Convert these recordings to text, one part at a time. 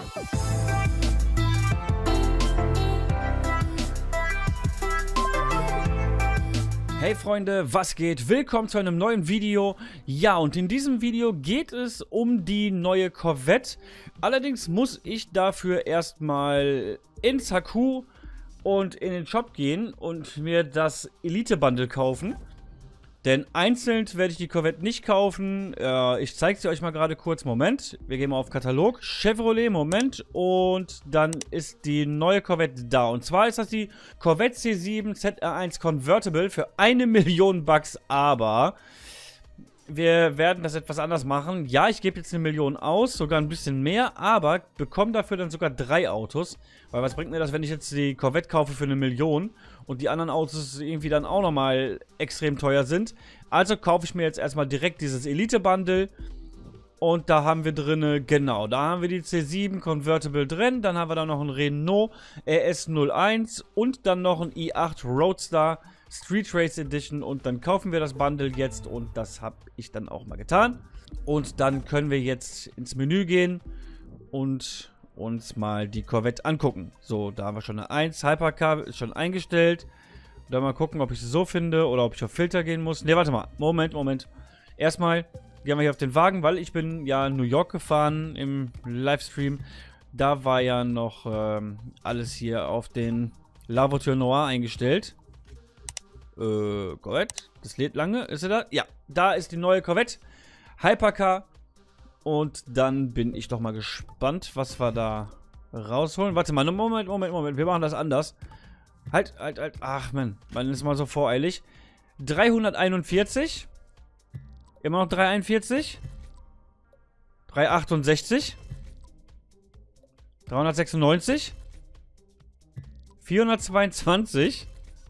Hey Freunde, was geht? Willkommen zu einem neuen Video. Ja, und in diesem Video geht es um die neue Corvette. Allerdings muss ich dafür erstmal ins HQ und in den Shop gehen und mir das Elite-Bundle kaufen. Denn einzeln werde ich die Corvette nicht kaufen. Ich zeige sie euch mal gerade kurz. Moment, wir gehen mal auf Katalog. Chevrolet, Moment. Und dann ist die neue Corvette da. Und zwar ist das die Corvette C7 ZR1 Convertible für 1 Million Bucks. Aber wir werden das etwas anders machen. Ja, ich gebe jetzt 1 Million aus, sogar ein bisschen mehr. Aber bekomme dafür dann sogar 3 Autos. Weil was bringt mir das, wenn ich jetzt die Corvette kaufe für 1 Million und die anderen Autos irgendwie dann auch nochmal extrem teuer sind. Also kaufe ich mir jetzt erstmal direkt dieses Elite-Bundle. Und da haben wir drin, genau, da haben wir die C7 Convertible drin. Dann haben wir da noch einen Renault RS01 und dann noch einen i8 Roadster Street Race Edition. Und dann kaufen wir das Bundle jetzt und das habe ich dann auch mal getan. Und dann können wir jetzt ins Menü gehen und uns mal die Corvette angucken. So, da haben wir schon eine 1. Hypercar ist schon eingestellt. Dann mal gucken, ob ich sie so finde oder ob ich auf Filter gehen muss. Ne, warte mal. Moment. Erstmal gehen wir hier auf den Wagen, weil ich bin ja in New York gefahren im Livestream. Da war ja noch alles hier auf den La Voiture Noire eingestellt. Corvette. Das lädt lange. Ist sie da? Ja, da ist die neue Corvette. Hypercar. Und dann bin ich doch mal gespannt, was wir da rausholen. Warte mal, Moment. Wir machen das anders. Halt. Ach, man ist mal so voreilig. 341. Immer noch 341. 368. 396. 422.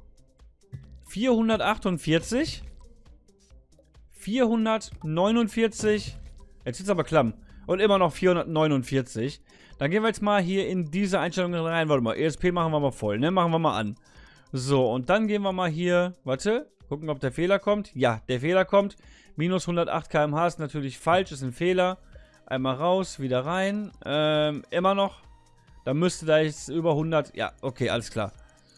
448. 449. Jetzt ist aber klamm. Und immer noch 449. Dann gehen wir jetzt mal hier in diese Einstellungen rein. Warte mal, ESP machen wir mal voll, ne? Machen wir mal an. So, und dann gehen wir mal hier. Warte, gucken, ob der Fehler kommt. Ja, der Fehler kommt. Minus 108 km/h ist natürlich falsch, ist ein Fehler. Einmal raus, wieder rein. Immer noch. Da müsste da jetzt über 100. Ja, okay, alles klar.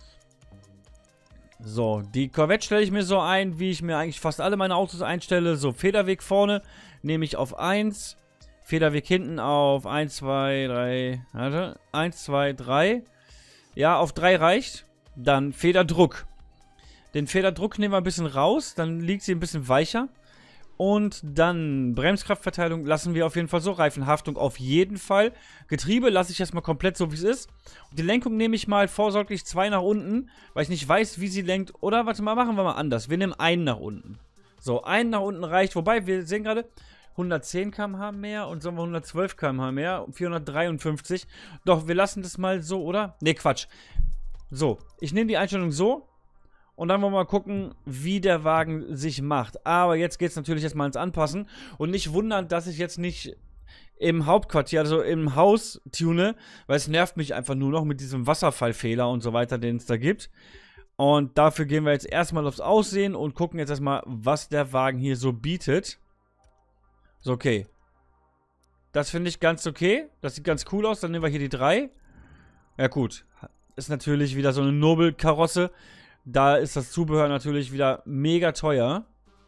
So, die Corvette stelle ich mir so ein, wie ich mir eigentlich fast alle meine Autos einstelle. So, Federweg vorne nehme ich auf 1. Federweg hinten auf 1, 2, 3. Warte. 1, 2, 3. Ja, auf 3 reicht. Dann Federdruck. Den Federdruck nehmen wir ein bisschen raus. Dann liegt sie ein bisschen weicher. Und dann Bremskraftverteilung lassen wir auf jeden Fall so. Reifenhaftung auf jeden Fall. Getriebe lasse ich erstmal komplett so, wie es ist. Und die Lenkung nehme ich mal vorsorglich 2 nach unten, weil ich nicht weiß, wie sie lenkt. Oder, warte mal, machen wir mal anders. Wir nehmen 1 nach unten. So, 1 nach unten reicht. Wobei, wir sehen gerade 110 km/h mehr und sagen wir 112 km/h mehr. 453. Doch, wir lassen das mal so, oder? Ne, Quatsch. So, ich nehme die Einstellung so. Und dann wollen wir mal gucken, wie der Wagen sich macht. Aber jetzt geht es natürlich erstmal ins Anpassen. Und nicht wundern, dass ich jetzt nicht im Hauptquartier, also im Haus tune. Weil es nervt mich einfach nur noch mit diesem Wasserfallfehler und so weiter, den es da gibt. Und dafür gehen wir jetzt erstmal aufs Aussehen und gucken jetzt erstmal, was der Wagen hier so bietet. So, okay. Das finde ich ganz okay. Das sieht ganz cool aus. Dann nehmen wir hier die 3. Ja, gut. Ist natürlich wieder so eine Nobelkarosse. Da ist das Zubehör natürlich wieder mega teuer.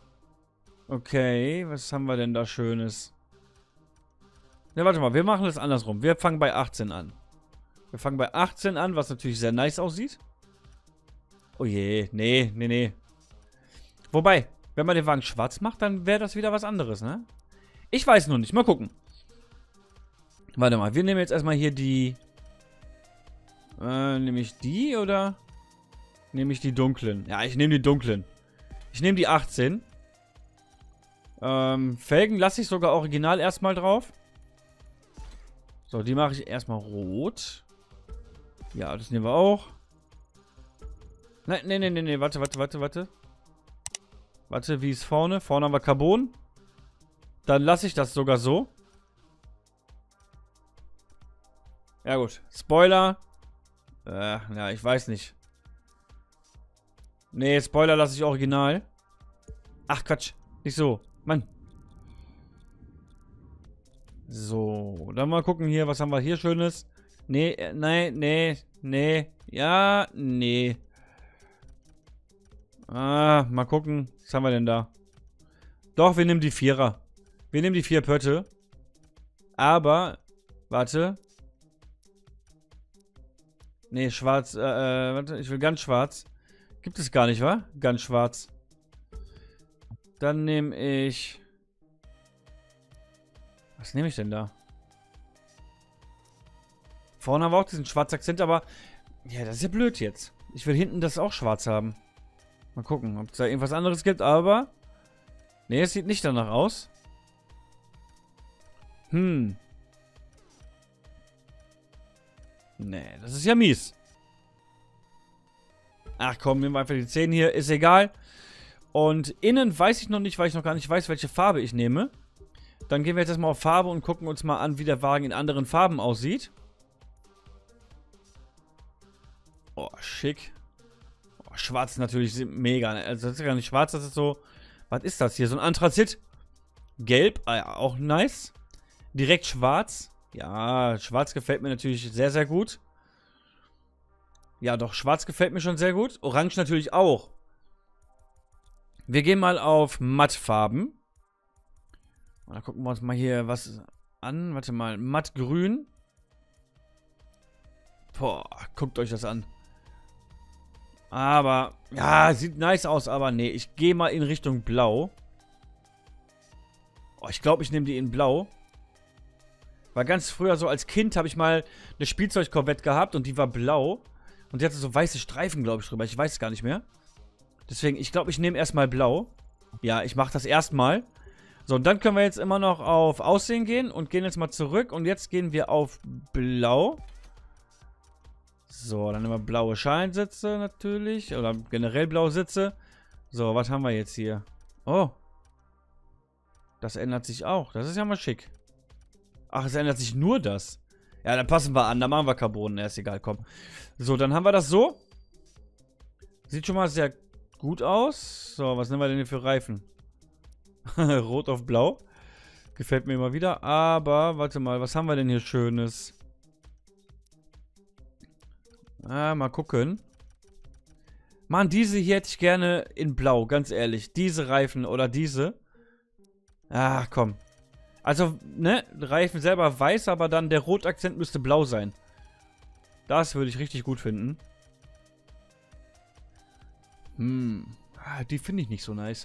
Okay, was haben wir denn da Schönes? Ne, warte mal, wir machen das andersrum. Wir fangen bei 18 an. Wir fangen bei 18 an, was natürlich sehr nice aussieht. Oh je, nee. Wobei, wenn man den Wagen schwarz macht, dann wäre das wieder was anderes, ne? Ich weiß noch nicht, mal gucken. Warte mal, wir nehmen jetzt erstmal hier die... nehme ich die oder... Nehme ich die dunklen? Ja, ich nehme die dunklen. Ich nehme die 18. Felgen lasse ich sogar original erstmal drauf. So, die mache ich erstmal rot. Ja, das nehmen wir auch. Nein, nee, warte. Warte, wie ist vorne? Vorne haben wir Carbon. Dann lasse ich das sogar so. Ja gut, Spoiler. Ja, ich weiß nicht. Nee, Spoiler lasse ich original. Ach, Quatsch. Nicht so. Mann. So, dann mal gucken hier, was haben wir hier Schönes? Nee, nein, nee, nee, ja, nee. Ah, mal gucken, was haben wir denn da? Doch, wir nehmen die Vierer. Wir nehmen die 4 Pötte. Aber, warte. Nee, schwarz, warte, ich will ganz schwarz. Gibt es gar nicht, wa? Ganz schwarz. Dann nehme ich... Was nehme ich denn da? Vorne haben wir auch diesen schwarzen Akzent, aber... Ja, das ist ja blöd jetzt. Ich will hinten das auch schwarz haben. Mal gucken, ob es da irgendwas anderes gibt, aber... Nee, es sieht nicht danach aus. Nee, das ist ja mies. Ach komm, nehmen wir einfach die 10 hier. Ist egal. Und innen weiß ich noch nicht, weil ich noch gar nicht weiß, welche Farbe ich nehme. Dann gehen wir jetzt erstmal auf Farbe und gucken uns mal an, wie der Wagen in anderen Farben aussieht. Oh, schick. Oh, schwarz natürlich mega. Also das ist ja gar nicht schwarz, das ist so... Was ist das hier? So ein Anthrazit. Gelb, auch nice. Direkt schwarz. Ja, schwarz gefällt mir natürlich sehr, sehr gut. Ja, doch, schwarz gefällt mir schon sehr gut. Orange natürlich auch. Wir gehen mal auf Mattfarben. Und dann gucken wir uns mal hier was an. Warte mal, mattgrün. Boah, guckt euch das an. Aber, ja, sieht nice aus, aber nee, ich gehe mal in Richtung Blau. Oh, ich glaube, ich nehme die in Blau. Weil ganz früher, so als Kind, habe ich mal eine Spielzeug-Corvette gehabt und die war blau. Und die hatte so weiße Streifen, glaube ich, drüber. Ich weiß es gar nicht mehr. Deswegen, ich glaube, ich nehme erstmal Blau. Ja, ich mache das erstmal. So, und dann können wir jetzt immer noch auf Aussehen gehen und gehen jetzt mal zurück. Und jetzt gehen wir auf Blau. So, dann nehmen wir blaue Scheinsitze natürlich. Oder generell blaue Sitze. So, was haben wir jetzt hier? Oh. Das ändert sich auch. Das ist ja mal schick. Ach, es ändert sich nur das. Ja, dann passen wir an. Dann machen wir Carbon. Ja, ist egal, komm. So, dann haben wir das so. Sieht schon mal sehr gut aus. So, was nehmen wir denn hier für Reifen? Rot auf Blau. Gefällt mir immer wieder. Aber, warte mal, was haben wir denn hier Schönes? Mal gucken. Mann, diese hier hätte ich gerne in Blau, ganz ehrlich. Diese Reifen oder diese. Ach, komm. Also, ne, Reifen selber weiß, aber dann der Rotakzent müsste blau sein. Das würde ich richtig gut finden. Die finde ich nicht so nice.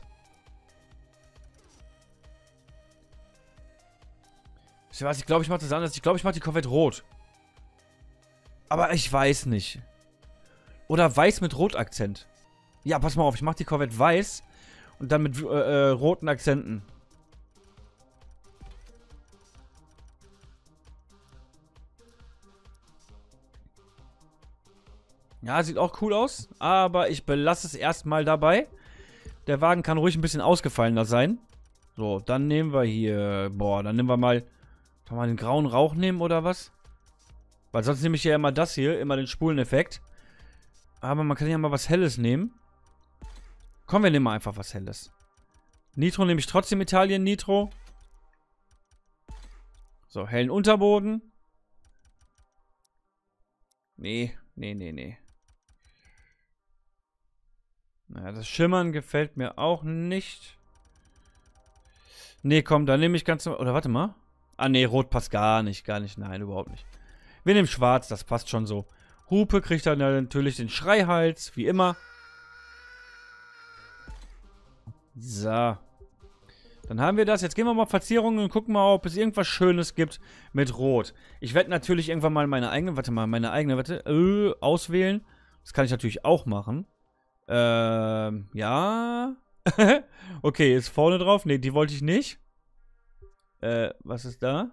Ich glaube, ich mache das anders. Ich glaube, ich mache die Corvette rot. Aber ich weiß nicht. Oder weiß mit Rotakzent. Ja, pass mal auf, ich mache die Corvette weiß und dann mit roten Akzenten. Ja, sieht auch cool aus, aber ich belasse es erstmal dabei. Der Wagen kann ruhig ein bisschen ausgefallener sein. So, dann nehmen wir hier... Boah, dann nehmen wir mal... Kann man den grauen Rauch nehmen oder was? Weil sonst nehme ich ja immer das hier, immer den Spuleneffekt. Aber man kann ja mal was Helles nehmen. Komm, wir nehmen mal einfach was Helles. Nitro nehme ich trotzdem Italien Nitro. So, hellen Unterboden. Nee. Naja, das Schimmern gefällt mir auch nicht. Nee, komm, dann nehme ich ganz... Oder warte mal. Ah, nee, rot passt gar nicht. Nein, überhaupt nicht. Wir nehmen schwarz, das passt schon so. Hupe kriegt dann natürlich den Schreihals, wie immer. So. Dann haben wir das. Jetzt gehen wir mal auf Verzierungen und gucken mal, ob es irgendwas Schönes gibt mit Rot. Ich werde natürlich irgendwann mal meine eigene... auswählen. Das kann ich natürlich auch machen. Ja. Okay, ist vorne drauf. Ne, die wollte ich nicht. Was ist da?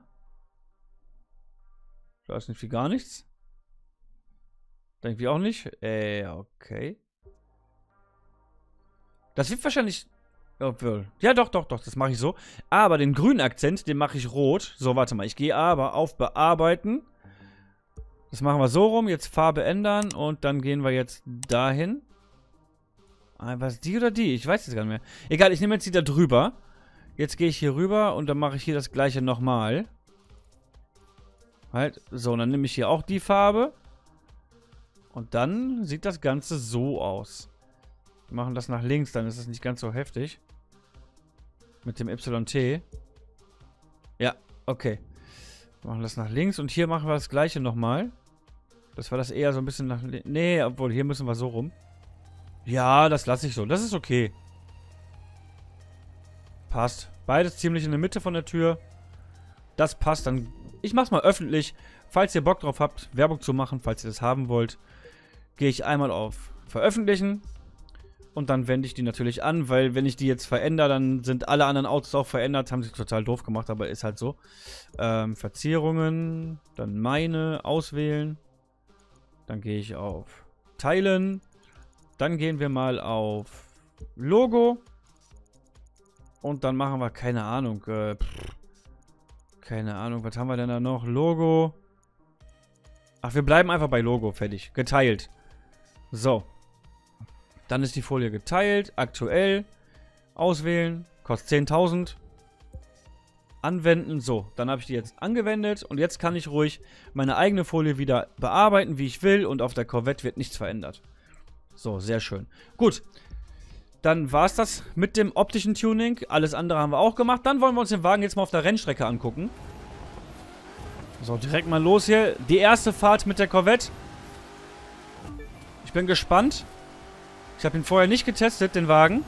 Da ist nicht wie gar nichts. Irgendwie auch nicht. Okay. Das wird wahrscheinlich... Obwohl. Ja, doch, das mache ich so. Aber den grünen Akzent, den mache ich rot. So, warte mal. Ich gehe aber auf Bearbeiten. Das machen wir so rum. Jetzt Farbe ändern. Und dann gehen wir jetzt dahin. Was, die oder die? Ich weiß es gar nicht mehr. Egal, ich nehme jetzt die da drüber. Jetzt gehe ich hier rüber und dann mache ich hier das gleiche nochmal. Halt, so, und dann nehme ich hier auch die Farbe. Und dann sieht das Ganze so aus. Wir machen das nach links, dann ist es nicht ganz so heftig. Mit dem YT. Ja, okay. Wir machen das nach links und hier machen wir das gleiche nochmal. Das war das eher so ein bisschen nach links. Nee, obwohl, hier müssen wir so rum. Ja, das lasse ich so. Das ist okay. Passt. Beides ziemlich in der Mitte von der Tür. Das passt dann. Ich mach's mal öffentlich. Falls ihr Bock drauf habt, Werbung zu machen, falls ihr das haben wollt, gehe ich einmal auf Veröffentlichen. Und dann wende ich die natürlich an, weil wenn ich die jetzt verändere, dann sind alle anderen Autos auch verändert. Haben sie total doof gemacht, aber ist halt so. Verzierungen, dann meine, auswählen. Dann gehe ich auf Teilen. Dann gehen wir mal auf Logo. Und dann machen wir, keine Ahnung, keine Ahnung, was haben wir denn da noch? Logo. Ach, wir bleiben einfach bei Logo, fertig. Geteilt. So. Dann ist die Folie geteilt, aktuell, auswählen, kostet 10.000, anwenden, so, dann habe ich die jetzt angewendet und jetzt kann ich ruhig meine eigene Folie wieder bearbeiten, wie ich will und auf der Corvette wird nichts verändert. So, sehr schön. Gut, dann war es das mit dem optischen Tuning, alles andere haben wir auch gemacht, dann wollen wir uns den Wagen jetzt mal auf der Rennstrecke angucken. So, direkt mal los hier, die erste Fahrt mit der Corvette. Ich bin gespannt. Ich habe ihn vorher nicht getestet, den Wagen.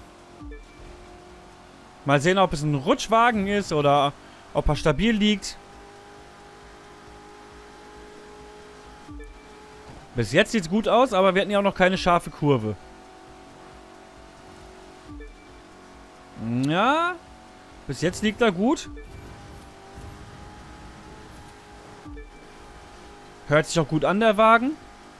Mal sehen, ob es ein Rutschwagen ist oder ob er stabil liegt. Bis jetzt sieht es gut aus, aber wir hatten ja auch noch keine scharfe Kurve. Ja, bis jetzt liegt er gut. Hört sich auch gut an, der Wagen.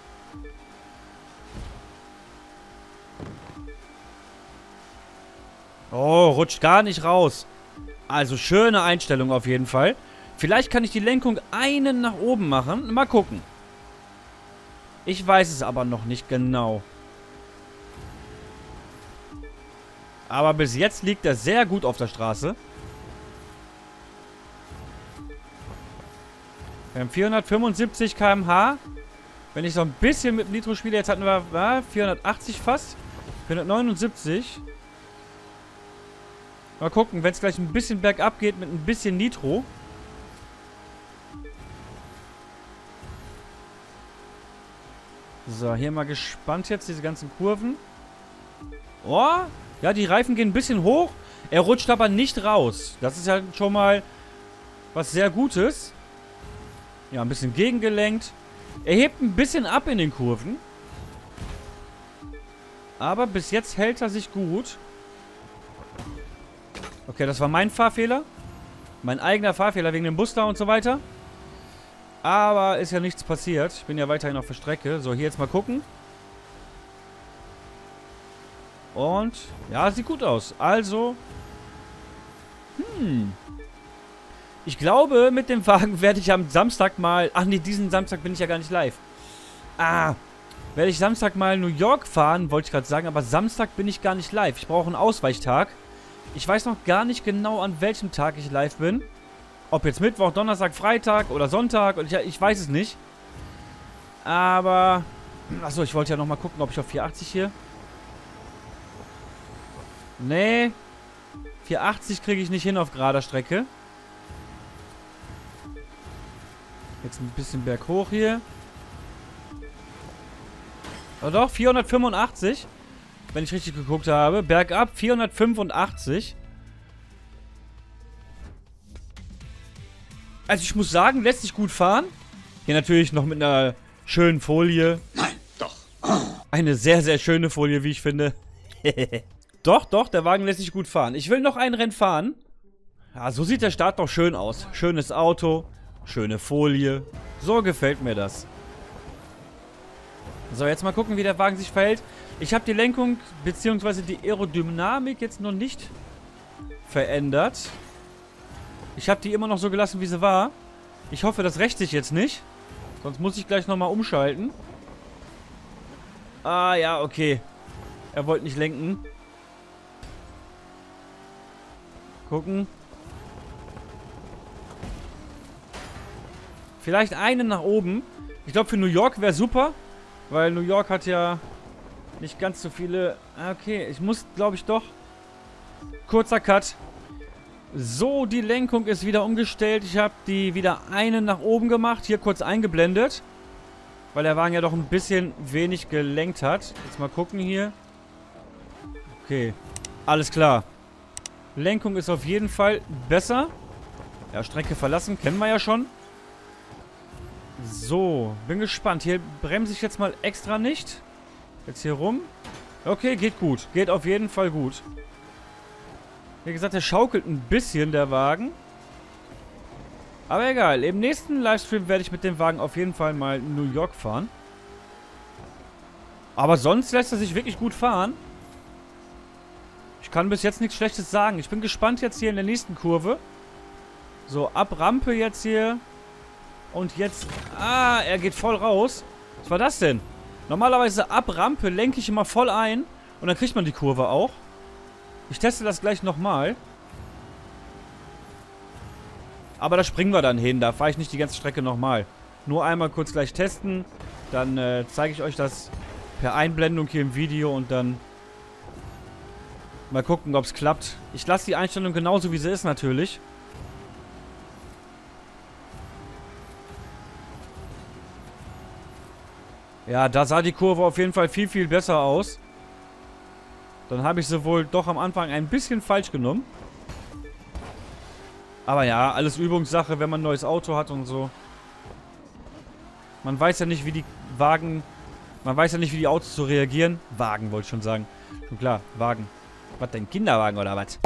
Oh, rutscht gar nicht raus. Also schöne Einstellung auf jeden Fall. Vielleicht kann ich die Lenkung einen nach oben machen. Mal gucken. Ich weiß es aber noch nicht genau. Aber bis jetzt liegt er sehr gut auf der Straße. Wir haben 475 km/h. Wenn ich so ein bisschen mit Nitro spiele, jetzt hatten wir 480 fast. 479. Mal gucken, wenn es gleich ein bisschen bergab geht mit ein bisschen Nitro. So, hier mal gespannt jetzt, diese ganzen Kurven. Oh, ja, die Reifen gehen ein bisschen hoch. Er rutscht aber nicht raus. Das ist ja schon mal was sehr Gutes. Ja, ein bisschen gegengelenkt. Er hebt ein bisschen ab in den Kurven. Aber bis jetzt hält er sich gut. Okay, das war mein Fahrfehler. Mein eigener Fahrfehler wegen dem Buster und so weiter. Aber ist ja nichts passiert. Ich bin ja weiterhin auf der Strecke. So, hier jetzt mal gucken. Und, ja, sieht gut aus. Also, ich glaube, mit dem Wagen werde ich am Samstag mal... Ach nee, diesen Samstag bin ich ja gar nicht live. Werde ich Samstag mal New York fahren, wollte ich gerade sagen. Aber Samstag bin ich gar nicht live. Ich brauche einen Ausweichtag. Ich weiß noch gar nicht genau, an welchem Tag ich live bin. Ob jetzt Mittwoch, Donnerstag, Freitag oder Sonntag. Und ich weiß es nicht. Aber... Achso, ich wollte ja nochmal gucken, ob ich auf 480 hier... Nee. 480 kriege ich nicht hin auf gerader Strecke. Jetzt ein bisschen berghoch hier. Oh doch, 485. Wenn ich richtig geguckt habe. Bergab 485. Also ich muss sagen, lässt sich gut fahren. Hier natürlich noch mit einer schönen Folie. Nein, doch. Eine sehr, sehr schöne Folie, wie ich finde. Doch, doch, der Wagen lässt sich gut fahren. Ich will noch ein Rennen fahren. Ja, so sieht der Start doch schön aus. Schönes Auto, schöne Folie. So gefällt mir das. So, jetzt mal gucken, wie der Wagen sich verhält. Ich habe die Lenkung bzw. die Aerodynamik jetzt noch nicht verändert. Ich habe die immer noch so gelassen, wie sie war. Ich hoffe, das rächt sich jetzt nicht. Sonst muss ich gleich nochmal umschalten. Ah, ja, okay. Er wollte nicht lenken. Gucken. Vielleicht einen nach oben. Ich glaube, für New York wäre super. Weil New York hat ja nicht ganz so viele... Okay, ich muss, glaube ich, doch... Kurzer Cut. So, die Lenkung ist wieder umgestellt. Ich habe die wieder einen nach oben gemacht. Hier kurz eingeblendet. Weil der Wagen ja doch ein bisschen wenig gelenkt hat. Jetzt mal gucken hier. Okay, alles klar. Lenkung ist auf jeden Fall besser. Ja, Strecke verlassen, kennen wir ja schon. So, bin gespannt. Hier bremse ich jetzt mal extra nicht. Jetzt hier rum. Okay, geht gut. Geht auf jeden Fall gut. Wie gesagt, der schaukelt ein bisschen, der Wagen. Aber egal. Im nächsten Livestream werde ich mit dem Wagen auf jeden Fall mal New York fahren. Aber sonst lässt er sich wirklich gut fahren. Ich kann bis jetzt nichts Schlechtes sagen. Ich bin gespannt jetzt hier in der nächsten Kurve. So, ab Rampe jetzt hier. Und jetzt... Ah, er geht voll raus. Was war das denn? Normalerweise ab Rampe lenke ich immer voll ein. Und dann kriegt man die Kurve auch. Ich teste das gleich nochmal. Aber da springen wir dann hin. Da fahre ich nicht die ganze Strecke nochmal. Nur einmal kurz gleich testen. Dann zeige ich euch das per Einblendung hier im Video. Und dann mal gucken, ob es klappt. Ich lasse die Einstellung genauso, wie sie ist natürlich. Ja, da sah die Kurve auf jeden Fall viel, viel besser aus. Dann habe ich sie wohl doch am Anfang ein bisschen falsch genommen. Aber ja, alles Übungssache, wenn man ein neues Auto hat und so. Man weiß ja nicht, wie die Wagen... Man weiß ja nicht, wie die Autos so reagieren. Wagen, wollte ich schon sagen. Schon klar, Wagen. Was denn, Kinderwagen oder was?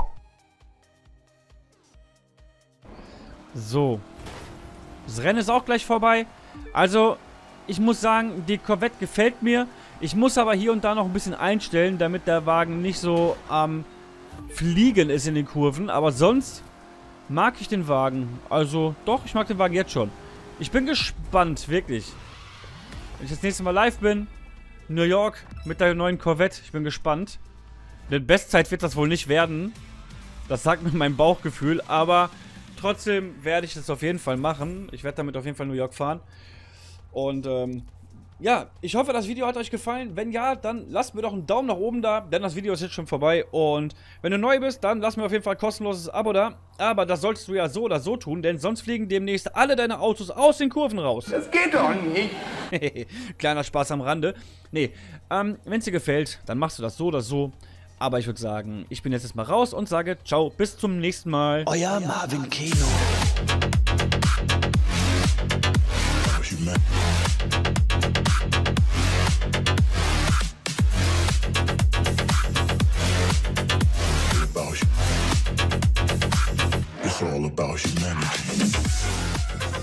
So. Das Rennen ist auch gleich vorbei. Also, ich muss sagen, die Corvette gefällt mir. Ich muss aber hier und da noch ein bisschen einstellen, damit der Wagen nicht so am Fliegen ist in den Kurven. Aber sonst mag ich den Wagen. Also, doch, ich mag den Wagen jetzt schon. Ich bin gespannt, wirklich. Wenn ich das nächste Mal live bin, New York mit der neuen Corvette, ich bin gespannt. Eine Bestzeit wird das wohl nicht werden. Das sagt mir mein Bauchgefühl, aber trotzdem werde ich das auf jeden Fall machen. Ich werde damit auf jeden Fall New York fahren. Und, ja, ich hoffe, das Video hat euch gefallen. Wenn ja, dann lasst mir doch einen Daumen nach oben da, denn das Video ist jetzt schon vorbei. Und wenn du neu bist, dann lass mir auf jeden Fall ein kostenloses Abo da. Aber das solltest du ja so oder so tun, denn sonst fliegen demnächst alle deine Autos aus den Kurven raus. Das geht doch nicht. Kleiner Spaß am Rande. Nee, wenn es dir gefällt, dann machst du das so oder so. Aber ich würde sagen, ich bin jetzt erstmal raus und sage ciao, bis zum nächsten Mal. Euer Marvin Keno. It's all about humanity.